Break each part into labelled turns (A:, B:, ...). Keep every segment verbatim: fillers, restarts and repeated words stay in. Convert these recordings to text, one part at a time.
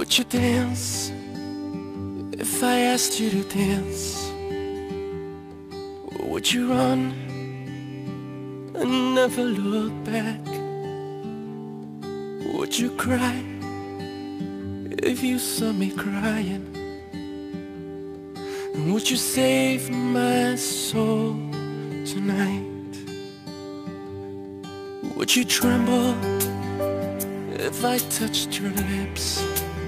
A: Would you dance if I asked you to dance? Would you run and never look back? Would you cry if you saw me crying? And would you save my soul tonight? Would you tremble if I touched your lips?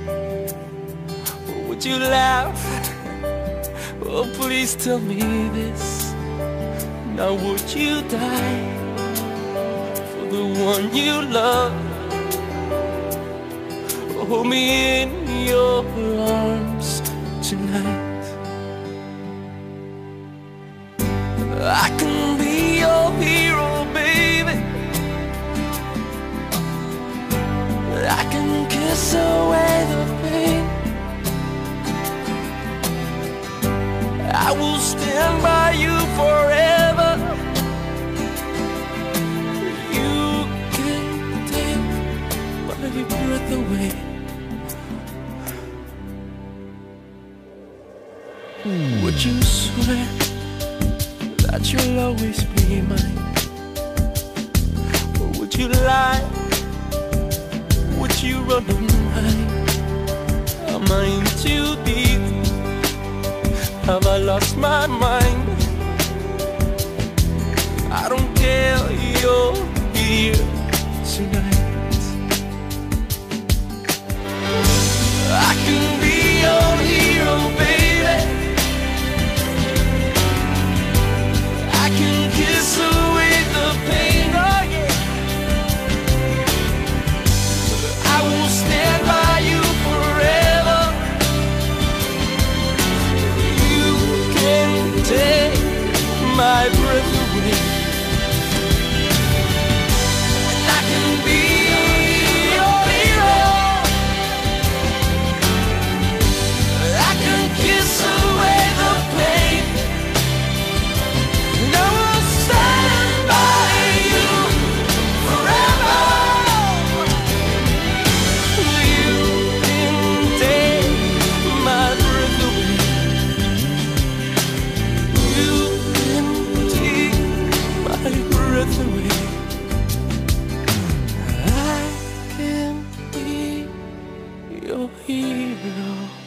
A: Or would you laugh? Oh, please tell me this. Now would you die for the one you love? Hold me in your arms tonight. I can be your hero, baby. I can kiss away the pain. I will stand by you forever. You can take my breath away. Would you swear that you'll always be mine? Or would you lie? Would you run and hide? Am I in too deep? Have I lost my mind? I don't care, you're here tonight. I can be your hero, baby. I can kiss away the pain, oh yeah. I will stand by you forever. You can take my breath away. And I can be your hero. I can kiss away the pain. And I will stand by you forever. You can take my breath away. You can take my breath away. I can be your hero.